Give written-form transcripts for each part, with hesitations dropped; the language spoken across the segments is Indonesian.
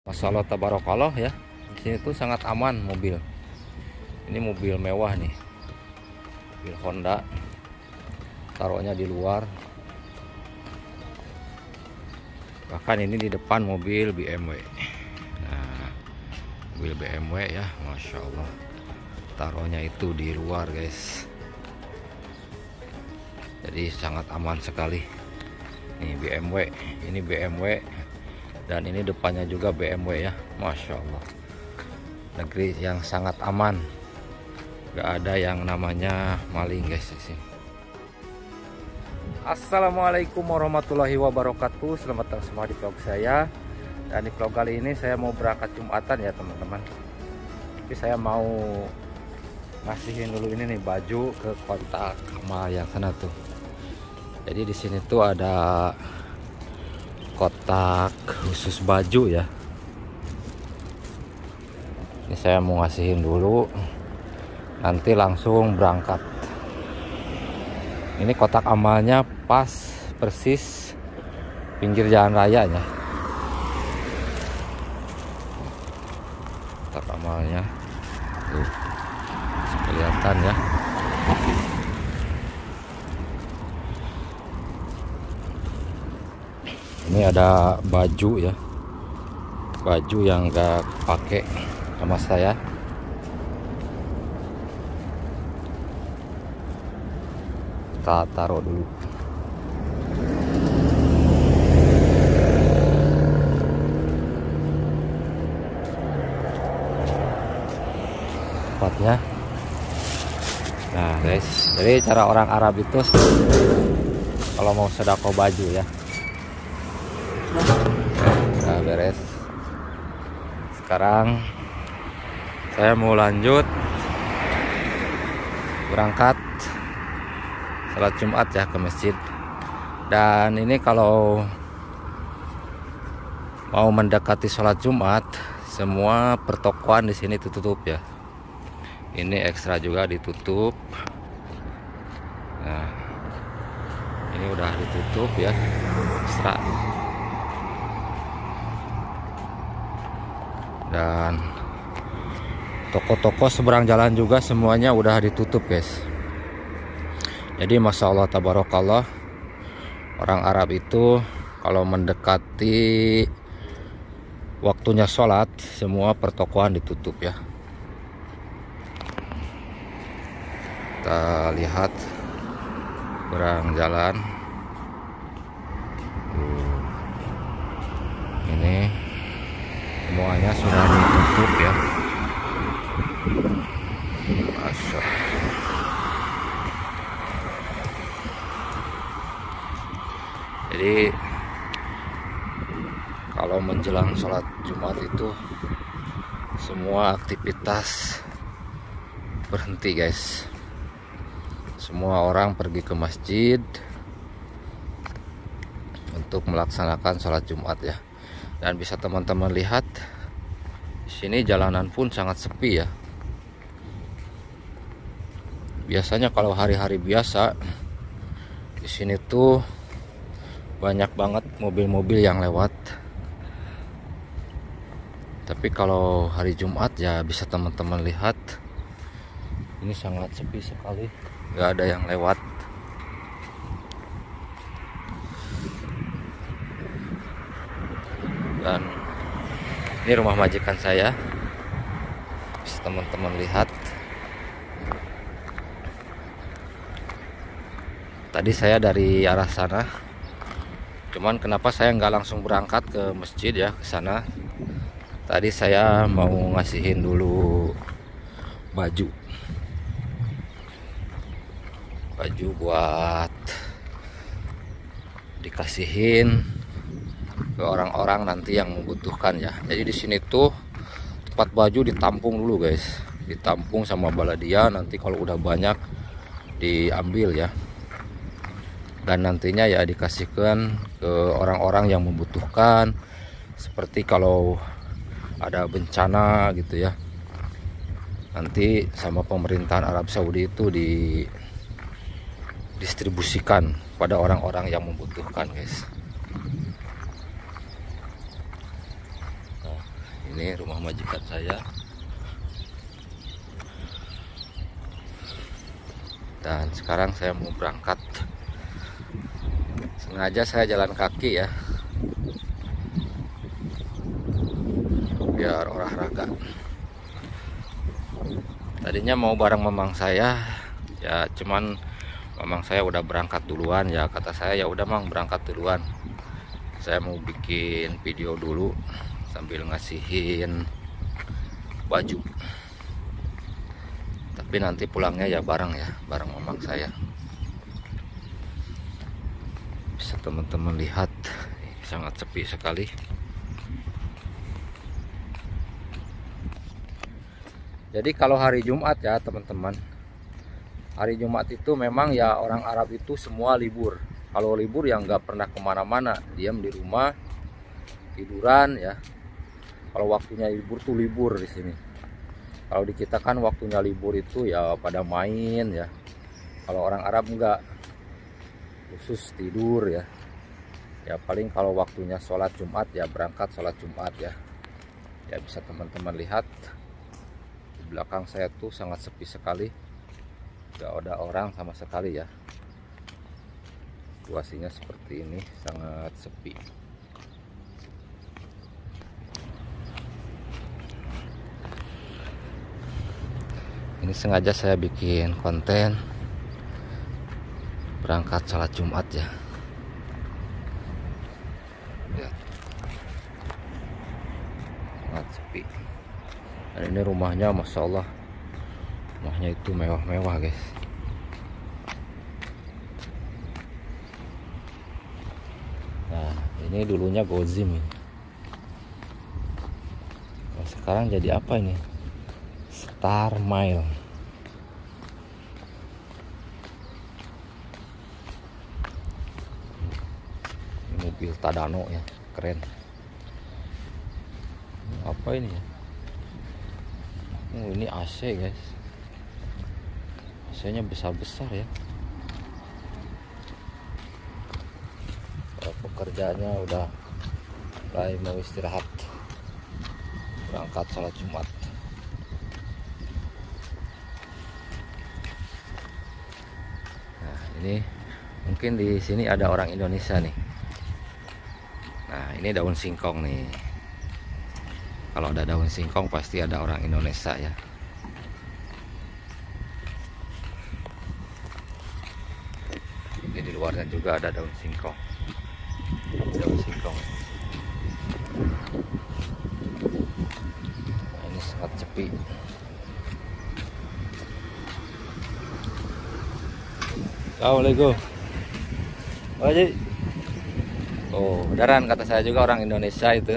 Masalah tabarakallah ya. Di sini tuh sangat aman mobil. Ini mobil mewah nih. Mobil Honda. Taruhnya di luar. Bahkan ini di depan mobil BMW. Nah, mobil BMW ya, Masya Allah. Taruhnya itu di luar guys. Jadi sangat aman sekali. Nih BMW, ini BMW. Dan ini depannya juga BMW ya, Masya Allah. Negeri yang sangat aman. Gak ada yang namanya maling guys di sini. Assalamualaikum warahmatullahi wabarakatuh. Selamat datang semua di vlog saya. Dan di vlog kali ini saya mau berangkat Jumatan ya teman-teman. Tapi saya mau ngasihin dulu ini nih baju ke kotak amal yang sana tuh. Jadi di sini tuh ada kotak khusus baju ya. Ini saya mau ngasihin dulu, nanti langsung berangkat. Ini kotak amalnya pas persis pinggir jalan raya ya. Kotak amalnya tuh kelihatan ya. Ini ada baju ya, baju yang gak pakai sama saya. Kita taruh dulu. Tempatnya. Nah guys, jadi cara orang Arab itu kalau mau sedekah baju ya. Nah, beres. Sekarang saya mau lanjut berangkat salat Jumat ya ke masjid. Dan ini kalau mau mendekati salat Jumat, semua pertokoan di sini ditutup ya. Ini ekstra juga ditutup. Nah, ini udah ditutup ya, ekstra. Dan toko-toko seberang jalan juga semuanya udah ditutup guys. Jadi Masya Allah tabarakallah, orang Arab itu kalau mendekati waktunya sholat semua pertokoan ditutup ya. Kita lihat seberang jalan ini semuanya sudah ditutup ya. Masya Allah. Jadi kalau menjelang sholat Jumat itu semua aktivitas berhenti guys. Semua orang pergi ke masjid untuk melaksanakan sholat Jumat ya. Dan bisa teman-teman lihat di sini jalanan pun sangat sepi ya. Biasanya kalau hari-hari biasa di sini tuh banyak banget mobil-mobil yang lewat. Tapi kalau hari Jumat ya bisa teman-teman lihat ini sangat sepi sekali, nggak ada yang lewat. Dan ini rumah majikan saya, bisa teman-teman lihat. Tadi saya dari arah sana, cuman kenapa saya nggak langsung berangkat ke masjid ya, ke sana. Tadi saya mau ngasihin dulu baju buat dikasihin ke orang-orang nanti yang membutuhkan ya. Jadi di sini tuh tempat baju ditampung dulu guys, ditampung sama baladia. Nanti kalau udah banyak diambil ya, dan nantinya ya dikasihkan ke orang-orang yang membutuhkan. Seperti kalau ada bencana gitu ya, nanti sama pemerintahan Arab Saudi itu didistribusikan pada orang-orang yang membutuhkan guys. Ini rumah majikan saya. Dan sekarang saya mau berangkat. Sengaja saya jalan kaki ya, biar olahraga. Tadinya mau bareng mamang saya ya, cuman mamang saya udah berangkat duluan ya. Kata saya, ya udah mang, berangkat duluan, saya mau bikin video dulu sambil ngasihin baju. Tapi nanti pulangnya ya bareng mamang saya. Bisa teman-teman lihat, sangat sepi sekali. Jadi kalau hari Jumat ya teman-teman, hari Jumat itu memang ya orang Arab itu semua libur. Kalau libur ya nggak pernah kemana-mana, diam di rumah, tiduran ya. Kalau waktunya libur tuh libur di sini. Kalau di kita kan waktunya libur itu ya pada main ya. Kalau orang Arab enggak, khusus tidur ya. Ya paling kalau waktunya sholat Jumat ya berangkat sholat Jumat ya. Ya bisa teman-teman lihat di belakang saya tuh sangat sepi sekali, nggak ada orang sama sekali ya. Situasinya seperti ini, sangat sepi. Ini sengaja saya bikin konten berangkat sholat Jumat ya. Lihat, sangat sepi. Dan ini rumahnya, masya Allah, rumahnya itu mewah-mewah guys. Nah ini dulunya Gozim ini. Nah, sekarang jadi apa ini? Star Mile. Ini mobil Tadano ya, keren. Apa ini ya? Oh, ini AC guys. AC-nya besar-besar ya. Pekerjaannya udah mulai mau istirahat, berangkat sholat Jumat. Nah ini mungkin di sini ada orang Indonesia nih. Nah ini daun singkong nih. Kalau ada daun singkong pasti ada orang Indonesia ya. Ini di luarnya juga ada daun singkong. Daun singkong. Nah, ini sangat sepi. Assalamualaikum. Wajib. Oh, beneran kata saya juga orang Indonesia itu.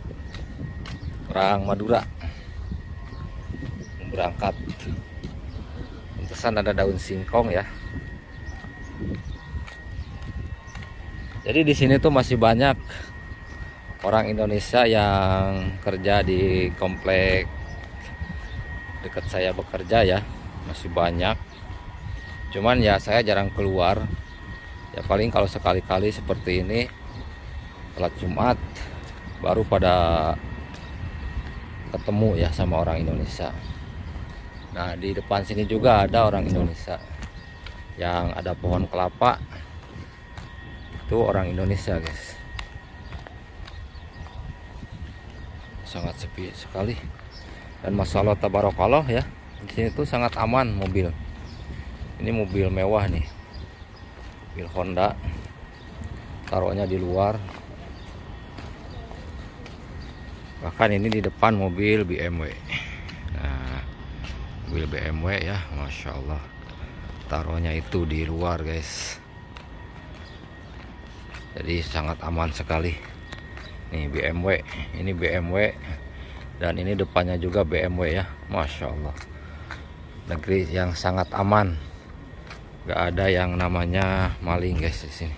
Orang Madura. Berangkat. Pantesan ada daun singkong ya. Jadi di sini tuh masih banyak orang Indonesia yang kerja di komplek dekat saya bekerja ya, masih banyak. Cuman ya saya jarang keluar. Ya paling kalau sekali-kali seperti ini sholat Jumat baru pada ketemu ya sama orang Indonesia. Nah di depan sini juga ada orang Indonesia yang ada pohon kelapa. Itu orang Indonesia guys. Sangat sepi sekali. Dan masalah tabarakallah ya, di sini tuh sangat aman mobil. Ini mobil mewah nih, mobil Honda, taruhnya di luar. Bahkan ini di depan mobil BMW. Nah mobil BMW ya, masya Allah, taruhnya itu di luar guys. Jadi sangat aman sekali. Nih BMW, ini BMW, dan ini depannya juga BMW ya, masya Allah. Negeri yang sangat aman, gak ada yang namanya maling guys di sini.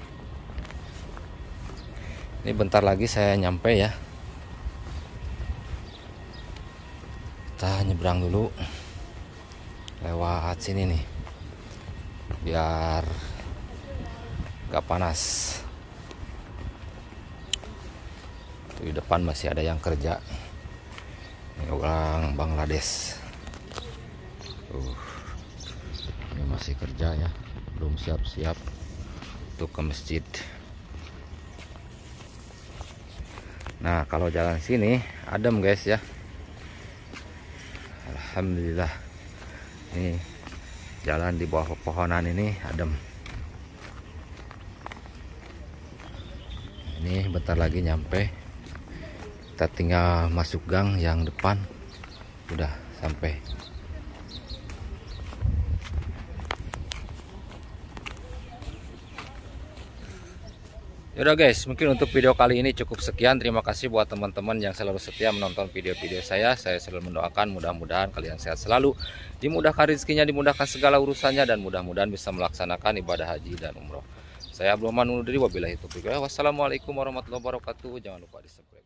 Ini bentar lagi saya nyampe ya. Kita nyebrang dulu lewat sini nih, biar gak panas. Di depan masih ada yang kerja. Ini orang Bangladesh. Ini masih kerja ya, belum siap-siap untuk ke masjid. Nah, kalau jalan sini adem guys ya. Alhamdulillah. Ini jalan di bawah pepohonan ini adem. Ini bentar lagi nyampe. Kita tinggal masuk gang yang depan. Udah sampai. Yaudah guys, mungkin untuk video kali ini cukup sekian. Terima kasih buat teman-teman yang selalu setia menonton video-video saya. Saya selalu mendoakan mudah-mudahan kalian sehat selalu, dimudahkan rezekinya, dimudahkan segala urusannya, dan mudah-mudahan bisa melaksanakan ibadah haji dan umroh. Saya Abdul Rahman undur diri, wabillahi taufiq. Wassalamualaikum warahmatullahi wabarakatuh. Jangan lupa di subscribe.